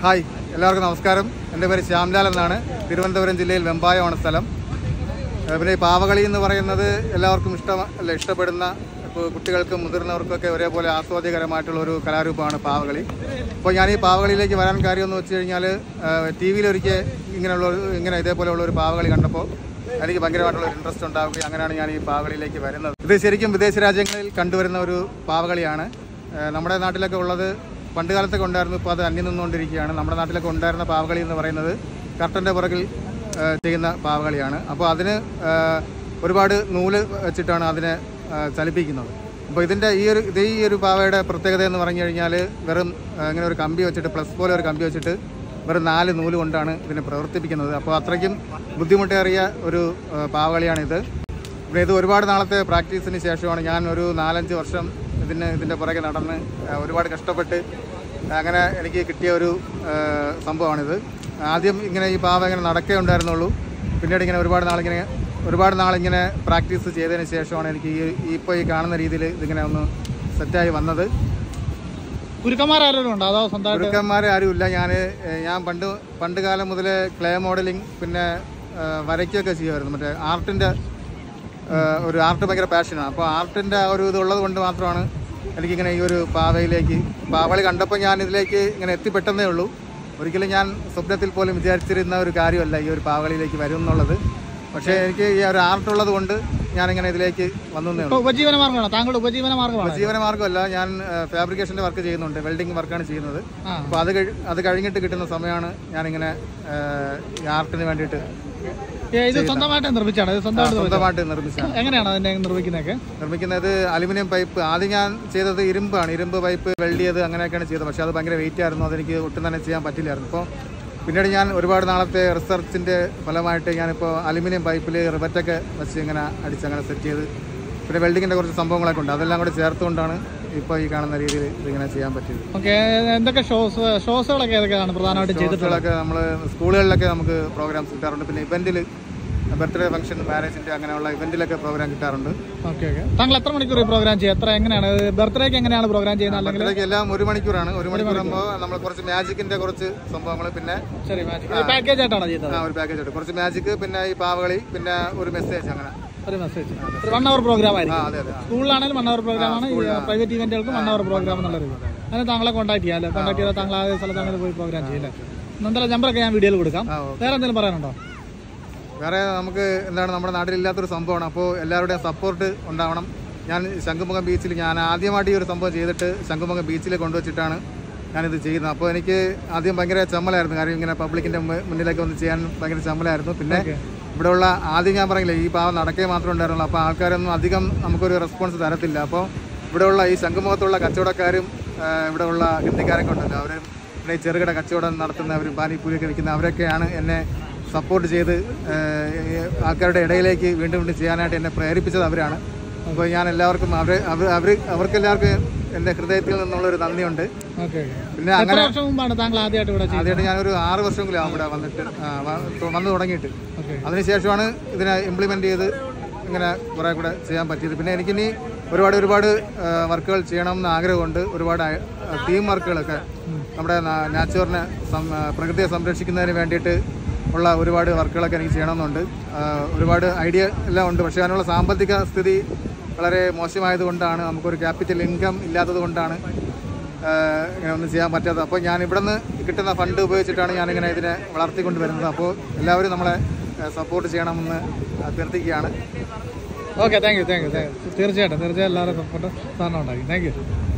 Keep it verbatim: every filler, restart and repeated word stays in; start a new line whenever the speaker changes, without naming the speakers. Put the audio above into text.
Hi, എല്ലാവർക്കും നമസ്കാരം. എൻ്റെ പേര് ശ്യാംലാൽ എന്നാണ്. തിരുവനന്തപുരം ജില്ലയിൽ വെമ്പായമാണ് സ്ഥലം. പിന്നെ ഈ പാവകളി എന്ന് പറയുന്നത് എല്ലാവർക്കും ഇഷ്ടം അല്ല ഇഷ്ടപ്പെടുന്ന ഇപ്പോൾ കുട്ടികൾക്കും മുതിർന്നവർക്കൊക്കെ ഒരേപോലെ ആസ്വാദ്യകരമായിട്ടുള്ള ഒരു കലാരൂപമാണ് പാവകളി. അപ്പോൾ ഞാൻ ഈ പാവകളിയിലേക്ക് വരാൻ കാര്യമെന്ന് വെച്ച് കഴിഞ്ഞാൽ ടി വിയിലൊരിക്കൽ ഇങ്ങനെയുള്ള ഇങ്ങനെ ഇതേപോലെയുള്ള ഒരു പാവകളി കണ്ടപ്പോൾ എനിക്ക് ഭയങ്കരമായിട്ടുള്ള ഒരു ഇൻട്രസ്റ്റ് ഉണ്ടാവുകയും അങ്ങനെയാണ് ഞാൻ ഈ പാവകളിയിലേക്ക് വരുന്നത്. ഇത് ശരിക്കും വിദേശ രാജ്യങ്ങളിൽ കണ്ടുവരുന്ന ഒരു പാവകളിയാണ്. നമ്മുടെ നാട്ടിലൊക്കെ ഉള്ളത് പണ്ട് കാലത്തൊക്കെ ഉണ്ടായിരുന്നു, ഇപ്പോൾ അത് അന്യം നിന്നുകൊണ്ടിരിക്കുകയാണ്. നമ്മുടെ നാട്ടിലൊക്കെ ഉണ്ടായിരുന്ന പാവകളി എന്ന് പറയുന്നത് കർട്ടൻ്റെ പുറകിൽ ചെയ്യുന്ന പാവകളിയാണ്. അപ്പോൾ അതിന് ഒരുപാട് നൂല് വെച്ചിട്ടാണ് അതിനെ ചലിപ്പിക്കുന്നത്. അപ്പോൾ ഇതിൻ്റെ ഈ ഒരു ഇത് ഈ ഒരു പാവയുടെ പ്രത്യേകത എന്ന് പറഞ്ഞു കഴിഞ്ഞാൽ വെറും ഇങ്ങനെ ഒരു കമ്പി വെച്ചിട്ട് പ്ലസ് പോലെ ഒരു കമ്പി വെച്ചിട്ട് വെറും നാല് നൂല് കൊണ്ടാണ് ഇതിനെ പ്രവർത്തിപ്പിക്കുന്നത്. അപ്പോൾ അത്രയ്ക്കും ബുദ്ധിമുട്ടേറിയ ഒരു പാവകളിയാണിത്. പിന്നെ ഇത് ഒരുപാട് നാളത്തെ പ്രാക്ടീസിന് ശേഷമാണ് ഞാൻ ഒരു നാലഞ്ച് വർഷം ഇതിന് ഇതിൻ്റെ പുറകെ നടന്ന് ഒരുപാട് കഷ്ടപ്പെട്ട് അങ്ങനെ എനിക്ക് കിട്ടിയ ഒരു സംഭവമാണിത്. ആദ്യം ഇങ്ങനെ ഈ പാവ ഇങ്ങനെ നടക്കേ ഉണ്ടായിരുന്നുള്ളൂ. പിന്നീട് ഇങ്ങനെ ഒരുപാട് നാളിങ്ങനെ ഒരുപാട് നാളിങ്ങനെ പ്രാക്ടീസ് ചെയ്തതിന് ശേഷമാണ് എനിക്ക് ഈ ഇപ്പോൾ ഈ കാണുന്ന രീതിയിൽ ഇതിങ്ങനെ ഒന്ന് സെറ്റായി വന്നത്.
ഗുരുക്കന്മാരും ഉണ്ടോ അതോ സ്വന്തം
ഗുരുക്കന്മാർ ആരുമില്ല. ഞാൻ ഞാൻ പണ്ട് പണ്ട് കാലം മുതലേ ക്ലേ മോഡലിംഗ് പിന്നെ വരയ്ക്കുകയൊക്കെ ചെയ്യുമായിരുന്നു. മറ്റേ ആർട്ടിൻ്റെ ഒരു ആർട്ട് ഭയങ്കര പാഷനാണ്. അപ്പോൾ ആർട്ടിൻ്റെ ആ ഒരു ഇതുള്ളത് കൊണ്ട് മാത്രമാണ് എനിക്കിങ്ങനെ ഈ ഒരു പാവയിലേക്ക് പാവകളി കണ്ടപ്പോൾ ഞാൻ ഇതിലേക്ക് ഇങ്ങനെ എത്തിപ്പെട്ടെന്നേ ഉള്ളൂ. ഒരിക്കലും ഞാൻ സ്വപ്നത്തിൽ പോലും വിചാരിച്ചിരുന്ന ഒരു കാര്യമല്ല ഈ ഒരു പാവകളിയിലേക്ക് വരും എന്നുള്ളത്. പക്ഷേ എനിക്ക് ഈ ഒരു ആർട്ടുള്ളത് കൊണ്ട് ഞാനിങ്ങനെ ഇതിലേക്ക് വന്നേ ഉള്ളൂ.
ഉപജീവന മാർഗ്ഗമാണോ താങ്കളുടെ ഉപജീവന മാർഗ്ഗമാണ്?
ഉപജീവന മാർഗ്ഗമല്ല, ഞാൻ ഫാബ്രിക്കേഷൻ്റെ വർക്ക് ചെയ്യുന്നുണ്ട്, വെൽഡിംഗ് വർക്കാണ് ചെയ്യുന്നത്. അപ്പോൾ അത് അത് കഴിഞ്ഞിട്ട് കിട്ടുന്ന സമയമാണ് ഞാനിങ്ങനെ ഈ ആർട്ടിന് വേണ്ടിയിട്ട്
ഇത് സ്വന്തമായിട്ട് നിർമ്മിച്ചാണ്
സ്വന്തമായിട്ട് നിർമ്മിച്ചാണ്.
എങ്ങനെയാണ് അതിനെ നിർമ്മിക്കുന്നതൊക്കെ?
നിർമ്മിക്കുന്നത് അലുമിനിയം പൈപ്പ്. ആദ്യം ഞാൻ ചെയ്തത് ഇരുമ്പാണ്, ഇരുമ്പ് പൈപ്പ് വെൽഡ് ചെയ്ത് അങ്ങനെയൊക്കെയാണ് ചെയ്തത്. പക്ഷേ അത് ഭയങ്കര വെയിറ്റ് ആയിരുന്നു, അതെനിക്ക് ഒട്ടും തന്നെ ചെയ്യാൻ പറ്റില്ലായിരുന്നു. അപ്പോൾ പിന്നീട് ഞാൻ ഒരുപാട് നാളത്തെ റിസർച്ചിൻ്റെ ഫലമായിട്ട് ഞാനിപ്പോൾ അലുമിനിയം പൈപ്പിൽ റിവറ്റൊക്കെ വെച്ച് ഇങ്ങനെ അടിച്ച് അങ്ങനെ സെറ്റ് ചെയ്ത് പിന്നെ വെൽഡിങ്ങിൻ്റെ കുറച്ച് സംഭവങ്ങളൊക്കെ ഉണ്ട്, അതെല്ലാം കൂടെ ചേർത്തുകൊണ്ടാണ് ഇപ്പോൾ ഈ കാണുന്ന രീതിയിൽ ഇതിങ്ങനെ ചെയ്യാൻ പറ്റിയത്.
ഓക്കെ, എന്തൊക്കെ ഷോസ് ഷോസുകളൊക്കെ ഏതൊക്കെയാണ് പ്രധാനമായിട്ടും ചെയ്തിട്ടുള്ളതൊക്കെ?
നമ്മൾ സ്കൂളുകളിലൊക്കെ നമുക്ക് പ്രോഗ്രാംസ് കിട്ടാറുണ്ട്. പിന്നെ ഇവൻറ്റിൽ ബർത്ത്ഡേ ഫംഗ്ഷൻ, മാരേജിൻ്റെ അങ്ങനെയുള്ള ഇവൻറ്റിലൊക്കെ പ്രോഗ്രാം കിട്ടാറുണ്ട്.
Okay okay. താങ്കൾ എത്ര മണിക്കൂർ ഈ പ്രോഗ്രാം ചെയ്യുക? എത്ര എങ്ങനെയാണ് ബർത്ത്ഡേക്ക് എങ്ങനെയാണ് പ്രോഗ്രാം ചെയ്യുന്നത്? അല്ലെങ്കിൽ
എല്ലാം ഒരു മണിക്കൂറാണ്. ഒരു മണിക്കൂറാകുമ്പോൾ നമ്മൾ കുറച്ച് മാജിക്കിൻ്റെ കുറച്ച് സംഭവങ്ങൾ, പിന്നെ
ശരി പാക്കേജ് ആയിട്ടാണ് ചെയ്യുന്നത്.
ആ ഒരു പാക്കേജ് ആയിട്ട് കുറച്ച് മാജിക്, പിന്നെ ഈ പാവകളി, പിന്നെ ഒരു മെസ്സേജ്, അങ്ങനെ
ഒരു മെസ്സേജ്. വൺ അവർ പ്രോഗ്രാം ആയിരിക്കും.
അതെ അതെ.
സ്കൂളിലാണെങ്കിലും വൺ അവർ പ്രോഗ്രാം ആണ്, പ്രൈവറ്റ് ഇവന്റുകൾക്കും വൺ അവർ പ്രോഗ്രാം എന്നുള്ളത്. അതിന് താങ്കളെ കോൺടാക്ട് ചെയ്യാം അല്ലേ? കോൺടാക്ട് ചെയ്താൽ താങ്കൾ ആ സ്ഥലത്ത് അങ്ങനെ പോയി പ്രോഗ്രാം ചെയ്യില്ലേ? എന്തായാലും നമ്പറൊക്കെ ഞാൻ വീഡിയോയിൽ കൊടുക്കാം. വേറെ എന്തെങ്കിലും പറയാനുണ്ടോ?
വേറെ നമുക്ക് എന്താണ്, നമ്മുടെ നാട്ടിലില്ലാത്തൊരു സംഭവമാണ്. അപ്പോൾ എല്ലാവരുടെയും സപ്പോർട്ട് ഉണ്ടാവണം. ഞാൻ ശംഖുമുഖം ബീച്ചിൽ ഞാൻ ആദ്യമായിട്ട് ഈ ഒരു സംഭവം ചെയ്തിട്ട് ശംഖുമുഖം ബീച്ചിൽ കൊണ്ടുവച്ചിട്ടാണ് ഞാനിത് ചെയ്യുന്നത്. അപ്പോൾ എനിക്ക് ആദ്യം ഭയങ്കര ചമ്മലായിരുന്നു, കാര്യം ഇങ്ങനെ പബ്ലിക്കിൻ്റെ മുന്നിലേക്ക് ഒന്ന് ചെയ്യാൻ ഭയങ്കര ചമ്മലായിരുന്നു. പിന്നെ ഇവിടെയുള്ള ആദ്യം ഞാൻ പറയില്ലേ, ഈ പാവം നടക്കേ മാത്രമേ ഉണ്ടായിരുന്നുള്ളൂ. അപ്പോൾ ആൾക്കാരൊന്നും അധികം നമുക്കൊരു റെസ്പോൺസ് തരത്തില്ല. അപ്പോൾ ഇവിടെയുള്ള ഈ ശംഖുമുഖത്തുള്ള കച്ചവടക്കാരും ഇവിടെയുള്ള ഹിന്ദിക്കാരൊക്കെ ഉണ്ടല്ലോ, അവർ ഇവിടെ ചെറുകിട കച്ചവടം നടത്തുന്നവരും പാനിപ്പൂരിയൊക്കെ വിൽക്കുന്ന അവരൊക്കെയാണ് എന്നെ സപ്പോർട്ട് ചെയ്ത് ആൾക്കാരുടെ ഇടയിലേക്ക് വീണ്ടും വീണ്ടും ചെയ്യാനായിട്ട് എന്നെ പ്രേരിപ്പിച്ചത് അവരാണ്. അപ്പോൾ ഞാൻ എല്ലാവർക്കും അവർ അവർ അവർ അവർക്കെല്ലാവർക്കും എൻ്റെ ഹൃദയത്തിൽ നിന്നുള്ളൊരു നന്ദിയുണ്ട്. പിന്നെ അങ്ങനെ ആദ്യമായിട്ട് ഞാനൊരു ആറ് വർഷമെങ്കിലും ആവും ഇവിടെ വന്നിട്ട് വന്നു തുടങ്ങിയിട്ട്. അതിനുശേഷമാണ് ഇതിനെ ഇംപ്ലിമെൻ്റ് ചെയ്ത് ഇങ്ങനെ കുറേ കൂടെ ചെയ്യാൻ പറ്റിയത്. പിന്നെ എനിക്കിനി ഒരുപാട് ഒരുപാട് വർക്കുകൾ ചെയ്യണമെന്ന് ആഗ്രഹമുണ്ട്. ഒരുപാട് തീം വർക്കുകളൊക്കെ നമ്മുടെ നാച്ചുറിനെ പ്രകൃതിയെ സംരക്ഷിക്കുന്നതിന് വേണ്ടിയിട്ട് ഉള്ള ഒരുപാട് വർക്കുകളൊക്കെ എനിക്ക് ചെയ്യണമെന്നുണ്ട്. ഒരുപാട് ഐഡിയ എല്ലാം ഉണ്ട്. പക്ഷേ അതിനുള്ള സാമ്പത്തിക സ്ഥിതി വളരെ മോശമായതുകൊണ്ടാണ്, നമുക്കൊരു ക്യാപിറ്റൽ ഇൻകം ഇല്ലാത്തത് കൊണ്ടാണ് ഇങ്ങനെ ഒന്നും ചെയ്യാൻ പറ്റാത്തത്. അപ്പോൾ ഞാൻ ഇവിടെ നിന്ന് കിട്ടുന്ന ഫണ്ട് ഉപയോഗിച്ചിട്ടാണ് ഞാനിങ്ങനെ ഇതിനെ വളർത്തിക്കൊണ്ട് വരുന്നത്. അപ്പോൾ എല്ലാവരും നമ്മളെ സപ്പോർട്ട് ചെയ്യണമെന്ന് അഭ്യർത്ഥിക്കുകയാണ്.
Okay, thank you thank you തീർച്ചയായിട്ടും തീർച്ചയായും എല്ലാവരും സപ്പോർട്ട് സാറിന് ഉണ്ടാക്കി. Thank U.